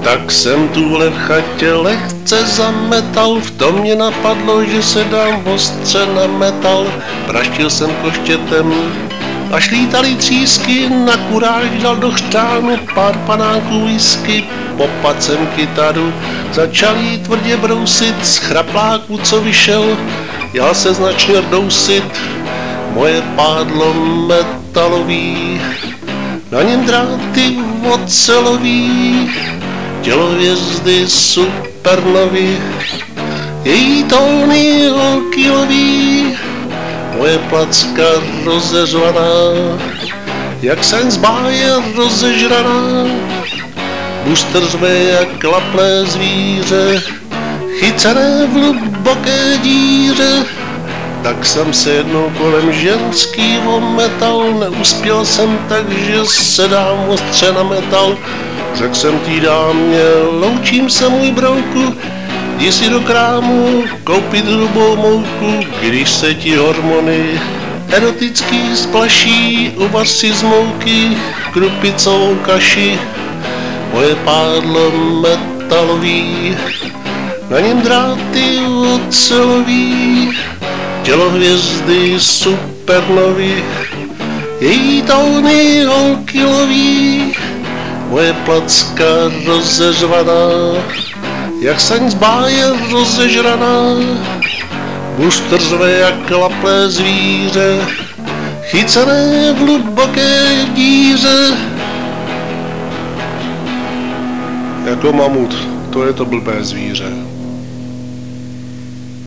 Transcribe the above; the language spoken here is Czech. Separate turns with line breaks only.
Tak jsem tuhle v chatě lehce zametal, v tom mě napadlo, že se dám ostře na metal. Praštil jsem koštětem, až lítaly třísky, na kuráž dal do chřtánu pár panáků whisky. Popadl jsem kytaru, začal jí tvrdě brousit, z chrapláku, co vyšel, jal se značně rdousit. Moje pádlo metalový, na něm dráty ocelový, tělo hvězdy supernovy, její tóny holkilový, moje placka rozeřvaná, jak sen z báje rozežraná. Booster řve jak klaplé zvíře, chycené v hluboké díře. Tak jsem se jednou kolem ženský ometal, neuspěl jsem, takže se dám ostře na metal. Řekl jsem tý dámě, loučím se můj brouku, jdi si do krámu koupit hrubou mouku. Když se ti hormony erotický splaší, uvař si z mouky krupicovou kaši. Moje pádlo metalový, na něm dráty ocelový, tělo hvězdy supernovy, její tóny holkilový, moje placka rozeřvaná, jak saň z báje rozežraná. Booster řve jak klaplé zvíře, chycené v hluboké díře. Jako mamut, to je to blbé zvíře.